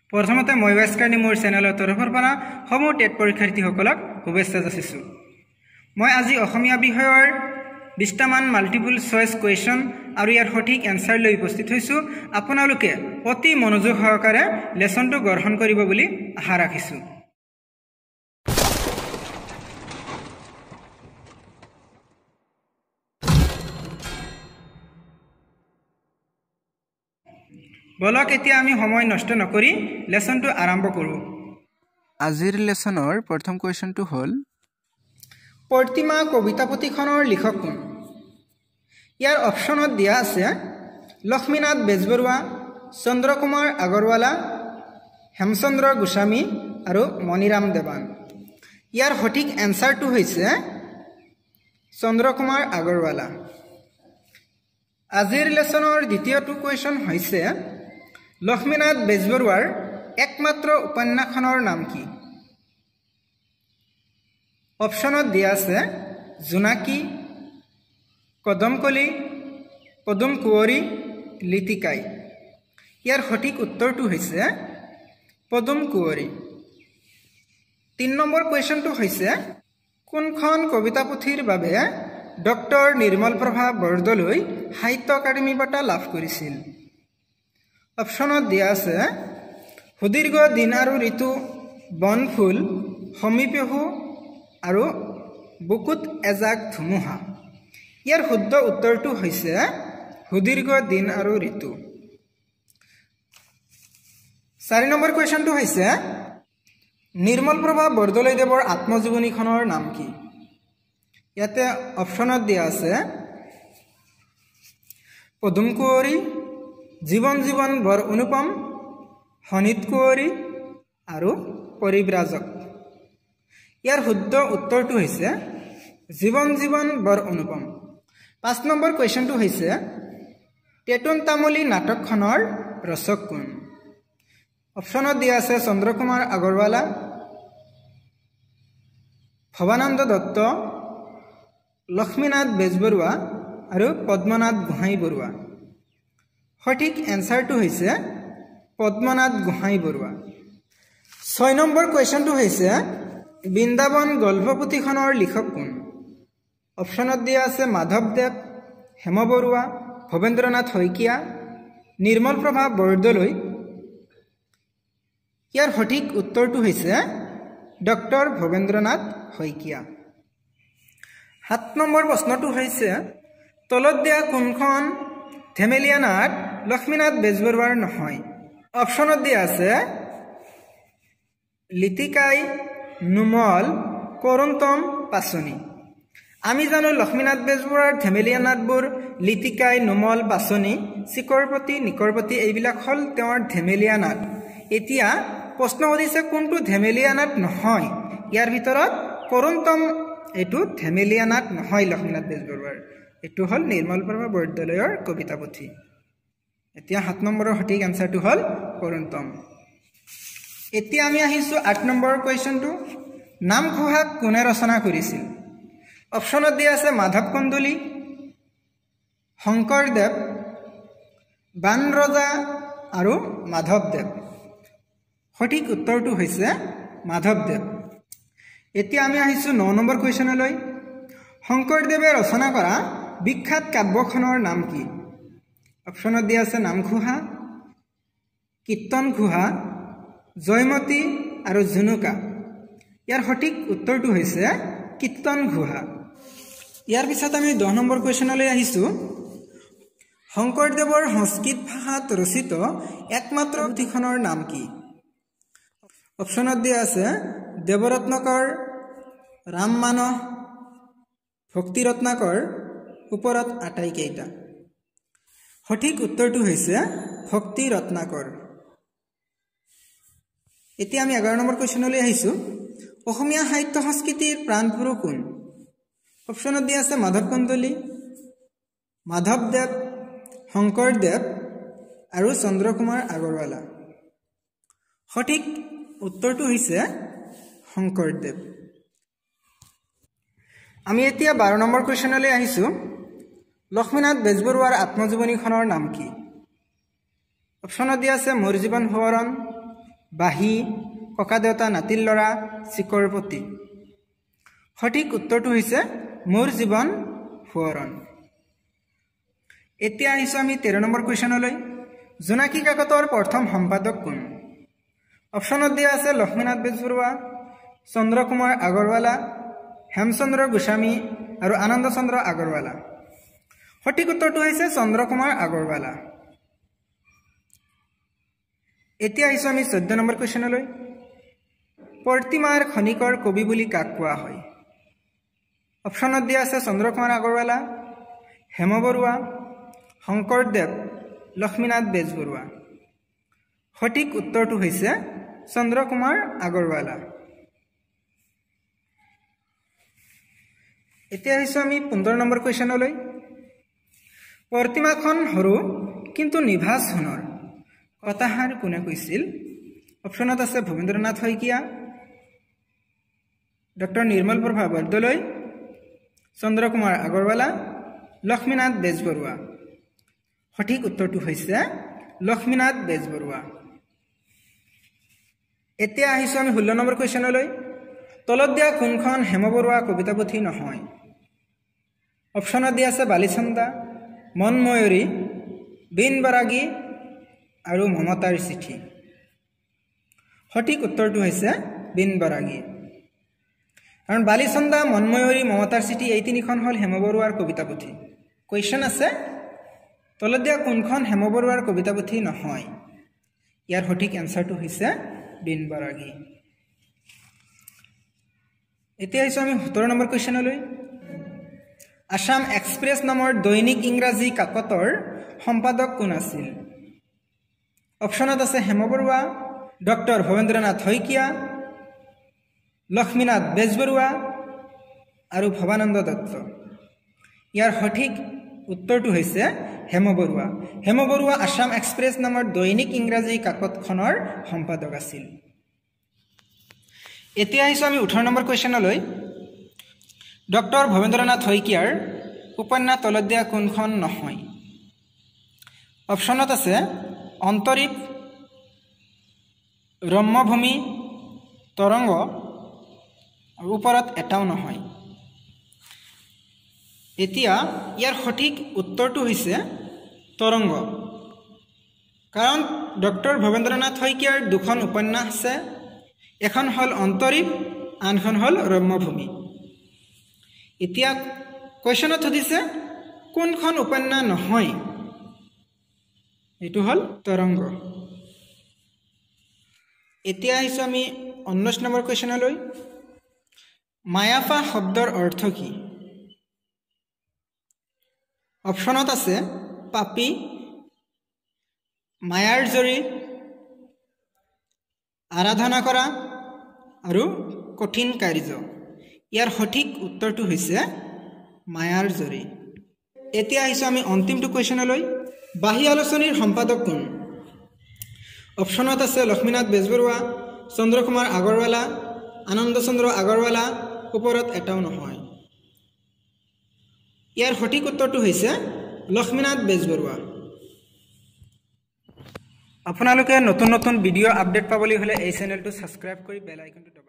প্ৰথমতে মই ৱাস্কাৰনি মোৰ চেনেলৰ তৰফৰ পৰা সমূহ টেট পৰীক্ষাৰ্থীসকলক শুভেচ্ছা যাচিছোঁ। মই আজি অসমীয়া বিষয়ৰ 20টামান মাল্টিপল চইচ কুৱেশ্যন আৰু ইয়াৰ সঠিক এনসাৰ লৈ উপস্থিত হৈছোঁ। আপোনালোকে অতি মনোযোগ সহকাৰে লেসনটো গ্ৰহণ কৰিব বুলি আশা ৰাখিছোঁ। বলক এতিয়া আমি সময় নষ্ট নকৰি লেসনটো আৰম্ভ কৰোঁ। আজিৰ লেসনৰ প্ৰথম কুৱেশ্যনটো হ'ল প্ৰতিমা কবিতা পুথিখনৰ লিখক কোন? ইয়াৰ অপশ্যনত দিয়া আছে লক্ষ্মীনাথ বেজবৰুৱা, চন্দ্ৰকুমাৰ আগৰৱালা, হেমচন্দ্ৰ গোস্বামী আৰু মণিৰাম দেৱান। ইয়াৰ সঠিক এনসাৰটো হৈছে চন্দ্ৰকুমাৰ আগৰৱালা। আজিৰ লেসনৰ দ্বিতীয়টো কুৱেশ্যন হৈছে লক্ষ্মীনাথ বেজবৰুৱাৰ একমাত্ৰ উপন্যাসখনৰ নাম কি? অপশ্যনত দিয়া আছে জোনাকী, কদমকলি, পদুম কুঁৱৰী, লিটিকাই। ইয়াৰ সঠিক উত্তৰটো হৈছে পদুম কুঁৱৰী। 3 নম্বৰ কুৱেশ্যনটো হৈছে কোনখন কবিতা পুথিৰ বাবে ডক্টৰ নিৰ্মলপ্ৰভা বৰদলৈ সাহিত্য একাডেমী বঁটা লাভ কৰিছিল? অপশ্যনত দিয়া আছে সুদীৰ্ঘ দিন আৰু ঋতু, বনফুল, সমীপহু আৰু বুকুত এজাক ধুমুহা। ইয়াৰ শুদ্ধ উত্তৰটো হৈছে সুদীৰ্ঘ দিন আৰু ঋতু। 4 নম্বৰ কুৱেশ্যনটো হৈছে নিৰ্মলপ্ৰভা বৰদলৈদেৱৰ আত্মজীৱনীখনৰ নাম কি? ইয়াতে অপশ্যনত দিয়া আছে পদুম কুঁৱৰী, জীৱন জীৱন বৰ অনুপম, শনিত কুঁৱৰী আৰু পৰিব্ৰাজক। ইয়াৰ শুদ্ধ উত্তৰটো হৈছে জীৱন জীৱন বৰ অনুপম। 5 নম্বৰ কুৱেশ্যনটো হৈছে টেটুন তামুলী নাটকখনৰ ৰচক কোন? অপশ্যনত দিয়া আছে চন্দ্ৰকুমাৰ আগৰৱালা, ভৱানন্দ দত্ত, লক্ষ্মীনাথ বেজবৰুৱা আৰু পদ্মনাথ গোহাঁই বৰুৱা। সঠিক এনসাৰটো হৈছে পদ্মনাথ গোহাঁই বৰুৱা। 6 নম্বৰ কুৱেশ্যনটো হৈছে বৃন্দাবন গল্পপুথিখনৰ লিখক কোন? অপশ্যনত দিয়া আছে মাধৱদেৱ, হেম বৰুৱা, ভৱেন্দ্ৰনাথ শইকীয়া, নিৰ্মলপ্ৰভা বৰদলৈ। ইয়াৰ সঠিক উত্তৰটো হৈছে ডক্টৰ ভৱেন্দ্ৰনাথ শইকীয়া। 7 নম্বৰ প্ৰশ্নটো হৈছে তলত দিয়া কোনখন ধেমেলীয়া নাট লক্ষ্মীনাথ বেজবৰুৱাৰ নহয়? অপশ্যনত দিয়া আছে লিটিকাই, নুমল, কৰোন্তম, পাচনি। আমি জানো লক্ষ্মীনাথ বেজবৰুৱাৰ ধেমেলীয়া নাটবোৰ লিটিকাই, নুমল, পাচনি, চিকৰপতি, নিকৰপতি এইবিলাক হ'ল তেওঁৰ ধেমেলীয়া নাট। এতিয়া প্ৰশ্ন সুধিছে কোনটো ধেমেলীয়া নাট নহয়? ইয়াৰ ভিতৰত কৰোন্তম এইটো ধেমেলীয়া নাট নহয় লক্ষ্মীনাথ বেজবৰুৱাৰ, এইটো হ'ল নিৰ্মলপ্ৰভা বৰদলৈৰ কবিতা পুথি। এতিয়া 7 নম্বৰৰ সঠিক এনসাৰটো হ'ল কৰোন্তম। এতিয়া আমি আহিছোঁ 8 নম্বৰৰ কুৱেশ্যনটো নামঘোষাক কোনে ৰচনা কৰিছিল? অপশ্যনত দিয়া আছে মাধৱ কন্দলী, শংকৰদেৱ, বাণ ৰজা আৰু মাধৱদেৱ। সঠিক উত্তৰটো হৈছে মাধৱদেৱ। এতিয়া আমি আহিছোঁ 9 নম্বৰ কুৱেশ্যনলৈ শংকৰদেৱে ৰচনা কৰা বিখ্যাত কাব্যখনৰ নাম কি? অপশ্যনত দিয়া আছে নামঘোষা, কীৰ্তন ঘোষা, জয়মতী আৰু জুনুকা। ইয়াৰ সঠিক উত্তৰটো হৈছে কীৰ্তন ঘোষা। ইয়াৰ পিছত আমি 10 নম্বৰ কুৱেশ্যনলৈ আহিছোঁ শংকৰদেৱৰ সংস্কৃত ভাষাত ৰচিত একমাত্ৰ পুথিখনৰ নাম কি? অপশ্যনত দিয়া আছে দেৱৰত্নাকৰ, ৰাম মানস, ভক্তি ৰত্নাকৰ, ওপৰত আটাইকেইটা। সঠিক উত্তৰটো হৈছে ভক্তি ৰত্নাকৰ। এতিয়া আমি 11 নম্বৰ কুৱেশ্যনলৈ আহিছোঁ অসমীয়া সাহিত্য সংস্কৃতিৰ প্ৰাণপুৰুষ কোন? অপশ্যনত দিয়া আছে মাধৱ কন্দলী, মাধৱদেৱ, শংকৰদেৱ আৰু চন্দ্ৰকুমাৰ আগৰৱালা। সঠিক উত্তৰটো হৈছে শংকৰদেৱ। আমি এতিয়া 12 নম্বৰ কুৱেশ্যনলৈ আহিছোঁ লক্ষ্মীনাথ বেজবৰুৱাৰ আত্মজীৱনীখনৰ নাম কি? অপশ্যনত দিয়া আছে মোৰ জীৱন সোৱৰণ, বাহী, ককা দেউতা নাতিৰ ল'ৰা, চিকৰপতি। সঠিক উত্তৰটো হৈছে মোৰ জীৱন সোঁৱৰণ। এতিয়া আহিছোঁ আমি 13 নম্বৰ কুৱেশ্যনলৈ। জোনাকী কাকতৰ প্ৰথম সম্পাদক কোন? অপশ্যনত দিয়া আছে লক্ষ্মীনাথ বেজবৰুৱা, চন্দ্ৰকুমাৰ আগৰৱালা, হেমচন্দ্ৰ গোস্বামী আৰু আনন্দ চন্দ্ৰ আগৰৱালা। সঠিক উত্তৰটো হৈছে চন্দ্ৰকুমাৰ আগৰৱালা। এতিয়া আহিছোঁ আমি 14 নম্বৰ কুৱেশ্যনলৈ। প্ৰতিমাৰ খনিকৰ কবি বুলি কাক কোৱা হয়? অপশ্যনত দিয়া আছে চন্দ্ৰকুমাৰ আগৰৱালা, হেম বৰুৱা, শংকৰদেৱ, লক্ষ্মীনাথ বেজবৰুৱা। সঠিক উত্তৰটো হৈছে চন্দ্ৰকুমাৰ আগৰৱালা। এতিয়া আহিছোঁ আমি 15 নম্বৰ কুৱেশ্যনলৈ। প্ৰতিমাখন সৰু কিন্তু নিভাঁজ সোণৰ কথাষাৰ কোনে কৈছিল? অপশ্যনত আছে ভৱেন্দ্ৰনাথ শইকীয়া, ডক্টৰ নিৰ্মল প্ৰভা বৰদলৈ, চন্দ্ৰকুমাৰ আগৰৱালা, লক্ষ্মীনাথ বেজবৰুৱা। সঠিক উত্তৰটো হৈছে লক্ষ্মীনাথ বেজবৰুৱা। এতিয়া আহিছোঁ আমি 16 নম্বৰ কুৱেশ্যনলৈ। তলত দিয়া কোনখন হেম বৰুৱা কবিতা পুথি নহয়? অপশ্যনত দিয়া আছে বালিচন্দা, মনময়ূৰী, বিন বৰাগী আৰু মমতাৰ চিঠি। সঠিক উত্তৰটো হৈছে বিন বৰাগী। কাৰণ বালিচন্দা, মনময়ূৰী, মমতাৰ চিঠি এই তিনিখন হ'ল হেম বৰুৱাৰ কবিতা পুথি। কুৱেশ্যন আছে তলত দিয়া কোনখন হেম বৰুৱাৰ কবিতা পুথি নহয়? ইয়াৰ সঠিক এনচাৰটো হৈছে বিন বৰাগী। এতিয়া আহিছোঁ আমি 17 নম্বৰ কুৱেশ্যনলৈ। আছাম এক্সপ্ৰেছ নামৰ দৈনিক ইংৰাজী কাকতৰ সম্পাদক কোন আছিল? অপশ্যনত আছে হেম বৰুৱা, ডক্টৰ ভৱেন্দ্ৰনাথ শইকীয়া, লক্ষ্মীনাথ বেজবৰুৱা আৰু ভৱানন্দ দত্ত। ইয়াৰ সঠিক উত্তৰটো হৈছে হেম বৰুৱা। হেম বৰুৱা আছাম এক্সপ্ৰেছ নামৰ দৈনিক ইংৰাজী কাকতখনৰ সম্পাদক আছিল। এতিয়া আহিছোঁ আমি 18 নম্বৰ কুৱেশ্যনলৈ। ডক্টৰ ভৱেন্দ্ৰনাথ শইকীয়াৰ উপন্যাস তলত দিয়া কোনখন নহয়? অপশ্যনত আছে অন্তৰীপ, ৰম্যভূমি, তৰংগ আৰু ওপৰত এটাও নহয়। এতিয়া ইয়াৰ সঠিক উত্তৰটো হৈছে তৰংগ। কাৰণ ডক্টৰ ভৱেন্দ্ৰনাথ শইকীয়াৰ দুখন উপন্যাস আছে, এখন হ'ল অন্তৰীপ, আনখন হ'ল ৰম্যভূমি। এতিয়া কুৱেশ্যনত সুধিছে কোনখন উপন্যাস নহয়? এইটো হ'ল তৰংগ। এতিয়া আহিছোঁ আমি 19 নম্বৰ কুৱেশ্যনলৈ। মায়াফা শব্দৰ অৰ্থ কি? অপশ্যনত আছে পাপী, মায়াৰ জৰী, আৰাধনা কৰা আৰু কঠিন কাৰ্য। ইয়াৰ সঠিক উত্তৰটো হৈছে মায়াৰ জৰী। এতিয়া আহিছোঁ আমি অন্তিমটো কুৱেশ্যনলৈ। বাহী আলোচনীৰ সম্পাদক কোন? অপশ্যনত আছে লক্ষ্মীনাথ বেজবৰুৱা, চন্দ্ৰকুমাৰ আগৰৱালা, আনন্দ চন্দ্ৰ আগৰৱালা, ওপৰত এটাও নহয়। ইয়াৰ সঠিক উত্তৰটো হৈছে লক্ষ্মীনাথ বেজবৰুৱা। আপোনালোকে নতুন নতুন ভিডিঅ' আপডেট পাবলৈ হ'লে এই চেনেলটো ছাবস্ক্ৰাইব কৰি বেল আইকনটো